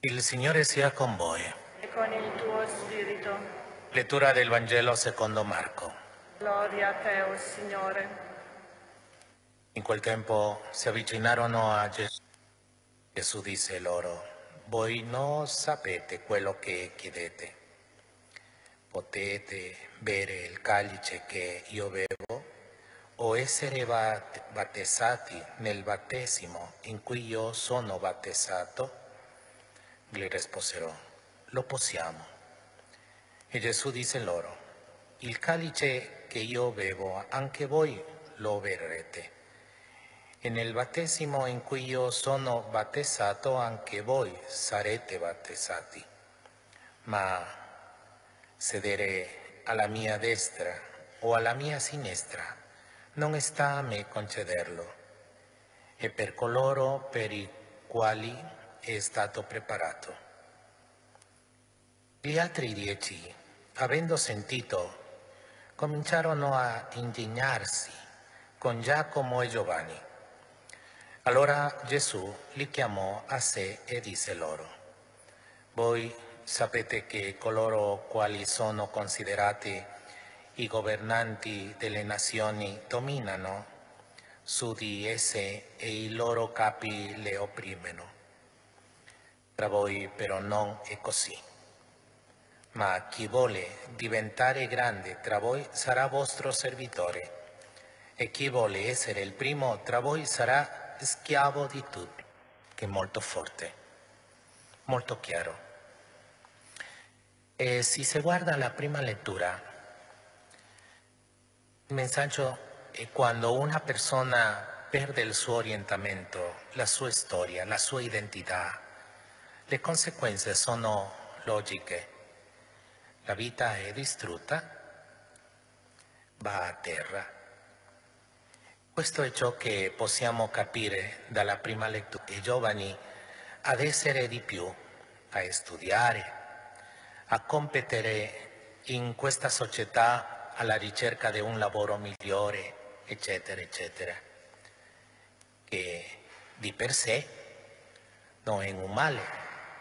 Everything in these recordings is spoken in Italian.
Il Signore sia con voi. E con il tuo spirito. Lettura del Vangelo secondo Marco. Gloria a te, o Signore. In quel tempo si avvicinarono a Gesù. Gesù disse loro: voi non sapete quello che chiedete. Potete bere il calice che io bevo o essere battezzati nel battesimo in cui io sono battezzato? Gli risposero: lo possiamo. E Gesù disse loro: il calice che io bevo anche voi lo berrete, e nel battesimo in cui io sono battezzato anche voi sarete battezzati. Ma sedere alla mia destra o alla mia sinistra non sta a me concederlo, è per coloro per i quali è stato preparato. Gli altri 10, avendo sentito, cominciarono a indignarsi con Giacomo e Giovanni. Allora Gesù li chiamò a sé e disse loro: voi sapete che coloro quali sono considerati i governanti delle nazioni dominano su di esse e i loro capi le opprimono. Tra voi però non è così. Ma chi vuole diventare grande tra voi sarà vostro servitore, e chi vuole essere il primo tra voi sarà schiavo di tutti. Che è molto forte, molto chiaro. E se si guarda la prima lettura, il messaggio è quando una persona perde il suo orientamento, la sua storia, la sua identità, le conseguenze sono logiche. La vita è distrutta, va a terra. Questo è ciò che possiamo capire dalla prima lettura. I giovani ad essere di più, a studiare, a competere in questa società alla ricerca di un lavoro migliore, eccetera, eccetera, che di per sé non è un male.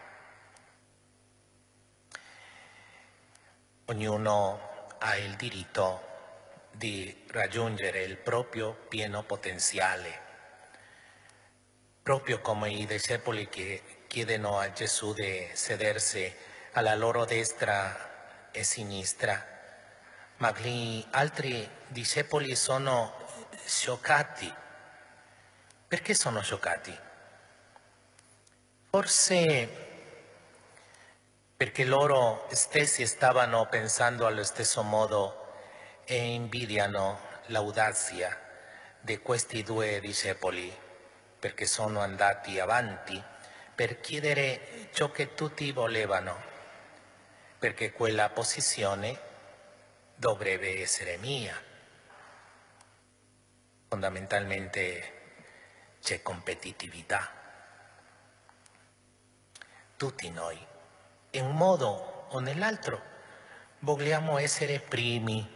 Ognuno ha il diritto di raggiungere il proprio pieno potenziale, proprio come i discepoli che chiedono a Gesù di sedersi alla loro destra e sinistra, ma gli altri discepoli sono scioccati. Perché sono scioccati? Forse perché loro stessi stavano pensando allo stesso modo e invidiano l'audazia di questi due discepoli, perché sono andati avanti per chiedere ciò che tutti volevano, perché quella posizione dovrebbe essere mia. Fondamentalmente c'è competitività. Tutti noi, in un modo o nell'altro, vogliamo essere primi.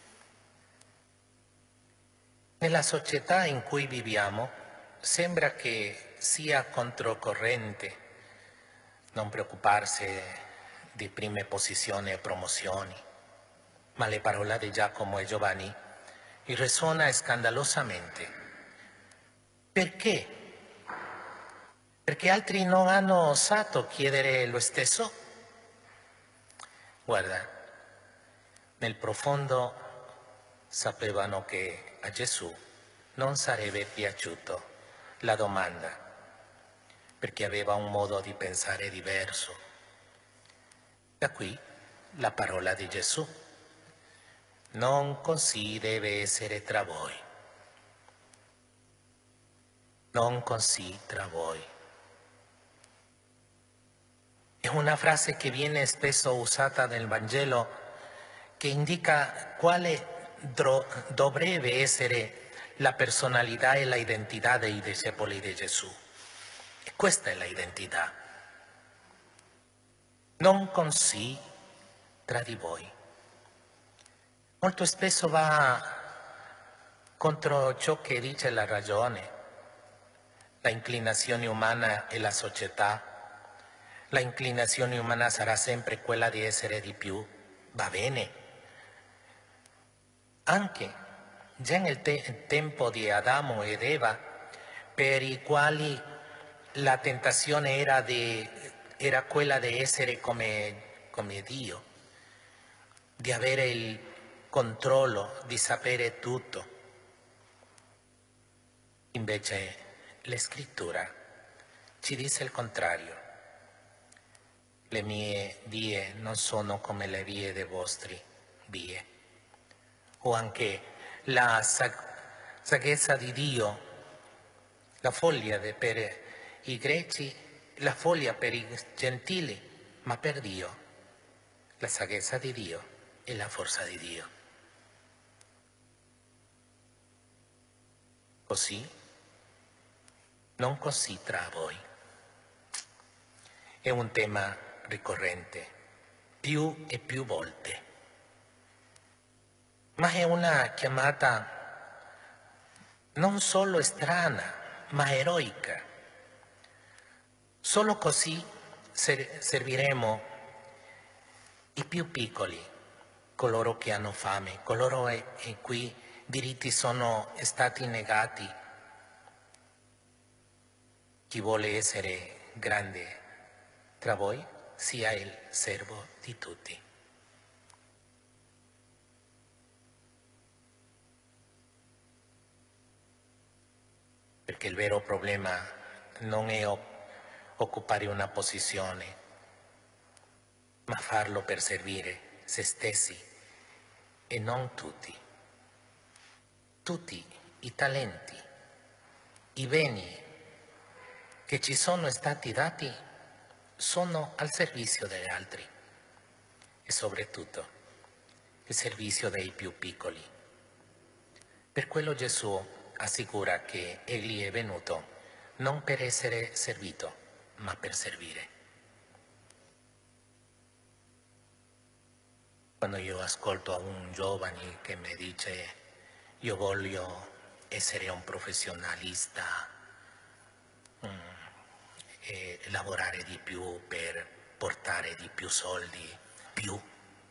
Nella società in cui viviamo sembra che sia controcorrente non preoccuparsi di prime posizioni e promozioni, ma le parole di Giacomo e Giovanni risuonano scandalosamente. Perché? Perché altri non hanno osato chiedere lo stesso? Guarda, nel profondo sapevano che a Gesù non sarebbe piaciuto la domanda, perché aveva un modo di pensare diverso. Da qui la parola di Gesù: non così deve essere tra voi. Non così tra voi. È una frase che viene spesso usata nel Vangelo, che indica quale dovrebbe essere la personalità e l'identità dei discepoli di Gesù. E questa è l'identità. Non così tra di voi. Molto spesso va contro ciò che dice la ragione, la inclinazione umana e la società, La inclinazione umana sarà sempre quella di essere di più, va bene. Anche già nel tempo di Adamo ed Eva, per i quali la tentazione era quella di essere come Dio, di avere il controllo, di sapere tutto. Invece la scrittura ci dice il contrario. Le mie vie non sono come le vie dei vostri vie. O anche la saggezza di Dio, la follia per i greci, la follia per i gentili, ma per Dio, la saggezza di Dio e la forza di Dio. Così, non così tra voi. È un tema ricorrente, più e più volte. Ma è una chiamata non solo strana, ma eroica. Solo così serviremo i più piccoli, coloro che hanno fame, coloro i cui diritti sono stati negati. Chi vuole essere grande tra voi sia il servo di tutti. Perché il vero problema non è occupare una posizione, ma farlo per servire se stessi e non tutti. Tutti i talenti, i beni che ci sono stati dati sono al servizio degli altri e soprattutto il servizio dei più piccoli. Per quello Gesù assicura che Egli è venuto non per essere servito, ma per servire. Quando io ascolto a un giovane che mi dice io voglio essere un professionista e lavorare di più per portare di più soldi, più.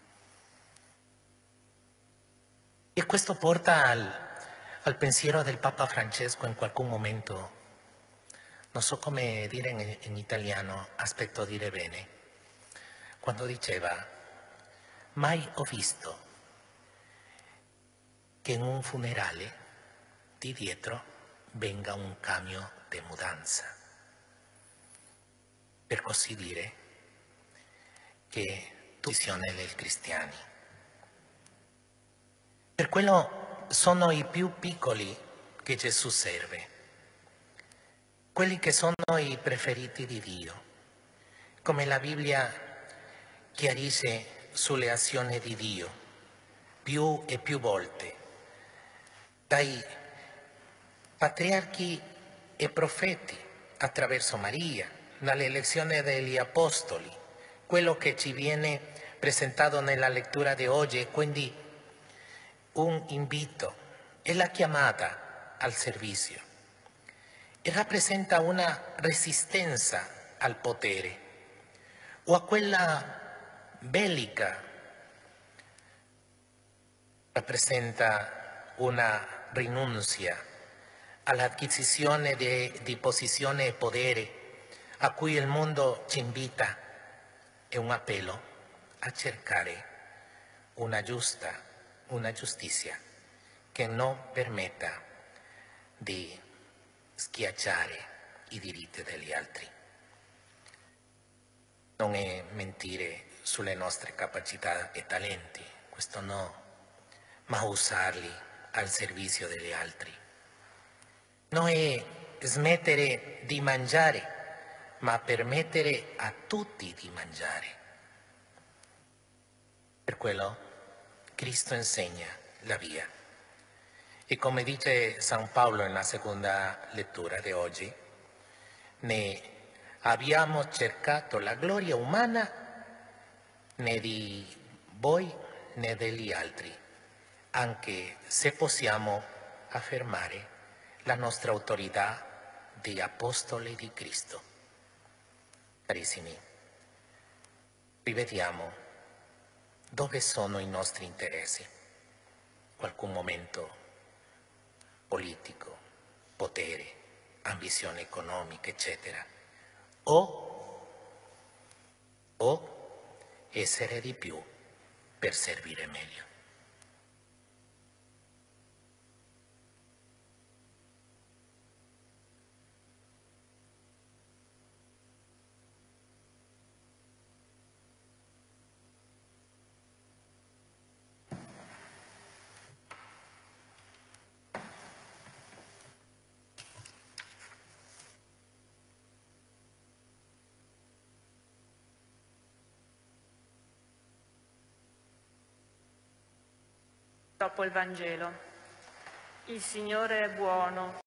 E questo porta al pensiero del Papa Francesco in qualche momento, non so come dire in italiano, aspetto dire bene, quando diceva mai ho visto che in un funerale di dietro venga un camion di mudanza, per così dire che tu visione dei cristiani. Per quello sono i più piccoli che Gesù serve, quelli che sono i preferiti di Dio, come la Bibbia chiarisce sulle azioni di Dio più e più volte, dai patriarchi e profeti attraverso Maria, dall'elezione degli apostoli, quello che ci viene presentato nella lettura di oggi è quindi un invito, è la chiamata al servizio e rappresenta una resistenza al potere o a quella bellica, rappresenta una rinuncia all'acquisizione di posizione e potere a cui il mondo ci invita, è un appello a cercare una giustizia che non permetta di schiacciare i diritti degli altri. Non è mentire sulle nostre capacità e talenti, questo no, ma usarli al servizio degli altri. Non è smettere di mangiare, ma permettere a tutti di mangiare. Per quello Cristo insegna la via. E come dice San Paolo nella seconda lettura di oggi, né abbiamo cercato la gloria umana né di voi né degli altri, anche se possiamo affermare la nostra autorità di apostoli di Cristo. Carissimi, Rivediamo dove sono i nostri interessi. Qualche momento politico, potere, ambizione economica, eccetera. O essere di più per servire meglio. Dopo il Vangelo. Il Signore è buono.